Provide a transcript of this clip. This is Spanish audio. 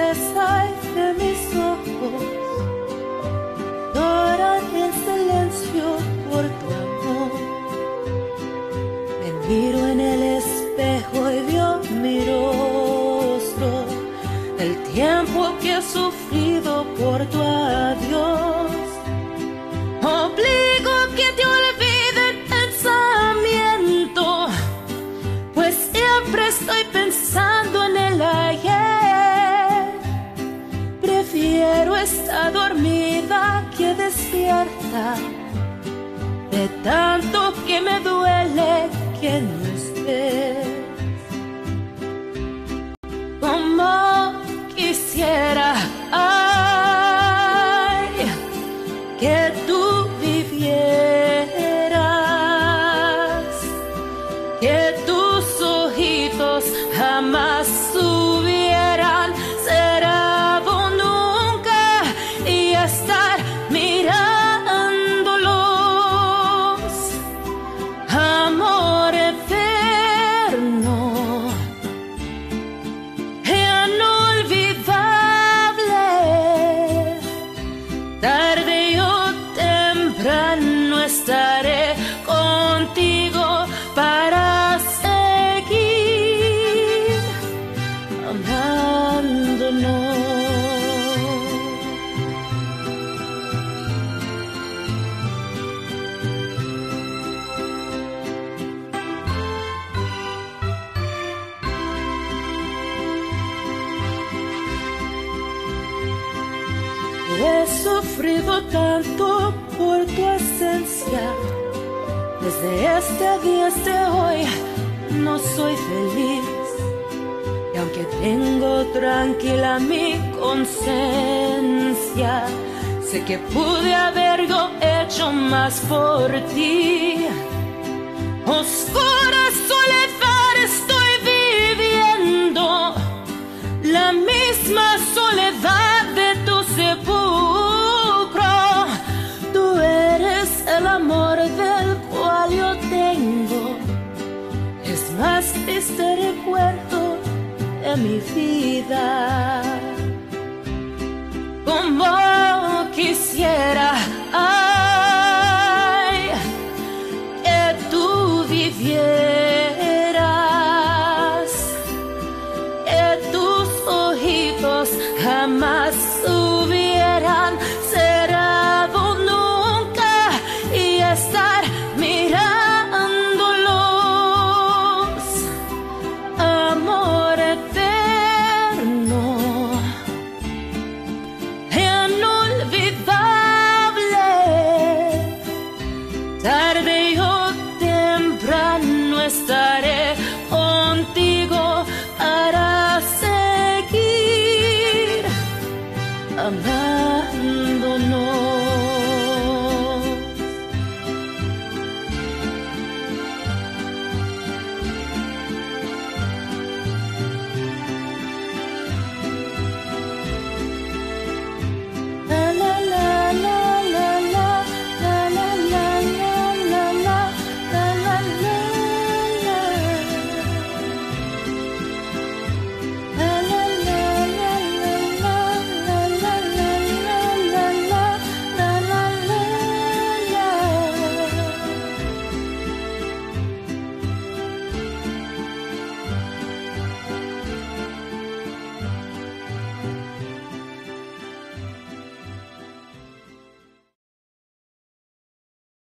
tristeza y de mis ojos lloran en silencio por tu amor. Me miro en el espejo y veo mi rostro, el tiempo que he sufrido por tu adiós. Obligo que te olvide el pensamiento, pues siempre estoy pensando en el ayer. Prefiero estar dormida que despierta, de tanto que me duele que no estés. Como quisiera, ay, que tú vivieras, que tus ojitos jamás hubieran cerrado nunca y estar mirándolos. Amor eterno, inolvidable, tarde o temprano estaré contigo para seguir amándonos. He sufrido tanto por tu esencia, desde este día hasta hoy no soy feliz. Y aunque tengo tranquila mi conciencia, sé que pude haberlo hecho más por ti. Oscura soledad estoy viviendo, la misma soledad de tu sepulcro. Tú eres el amor del cual yo tengo, es más triste recuerdo de mi vida. Como quisiera,